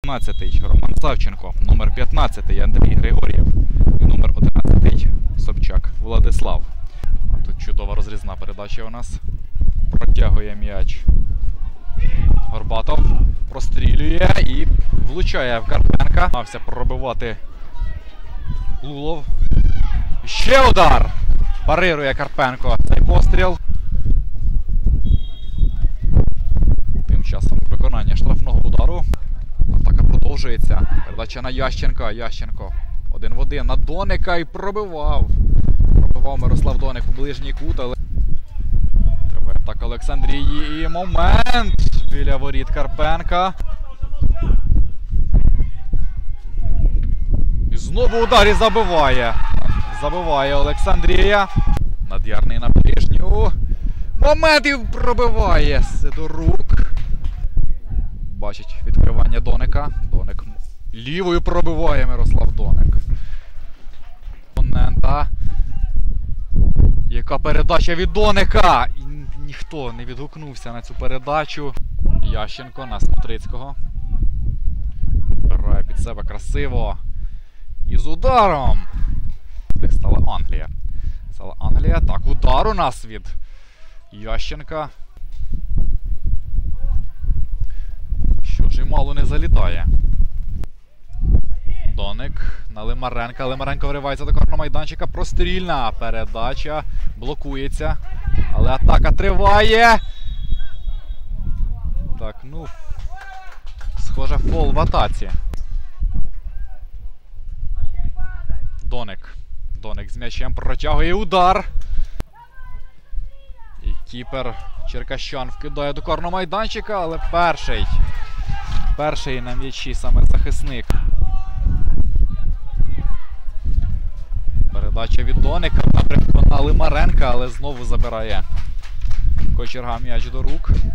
15-й Роман Савченко, номер 15-й Андрій Григор'єв і номер 11-й Собчак Владислав. А тут чудова розрізна передача у нас. Протягує м'яч Горбатов, прострілює і влучає в Карпенка. Мався пробивати Лулов. Ще удар! Парирує Карпенко цей постріл. Тим часом виконання штрафного удару. Атака продовжується. Передача на Ященка. Ященко 1 в 1 на Доника і пробивав. Пробивав Мирослав Доник у ближній кут, але треба атака Олександрії і момент біля воріт Карпенка. І знову удар і забиває. Забиває Олександрія. Над'ярний на ближню. Момент і пробиває Сидорук. Бачить відкривання Доника. Доник лівою пробиває Мирослав Доник. Опонента. Яка передача від Доника! І ніхто не відгукнувся на цю передачу. Ященко на Смотрицького. Грає під себе красиво. І з ударом. Так стала Англія. Стала Англія. Так, удар у нас від Ященка. Що ж і мало не залітає. Доник на Лимаренка. Лимаренко виривається до карного майданчика. Прострільна передача. Блокується. Але атака триває. Так, ну. Схоже, фол в атаці. Доник. Доник з м'ячем протягує удар. І кіпер Черкащан вкидає до карного майданчика, але перший на м'ячі саме захисник. Передача від Доника напрямку на Лимаренка, але знову забирає Кочерга м'яч до рук.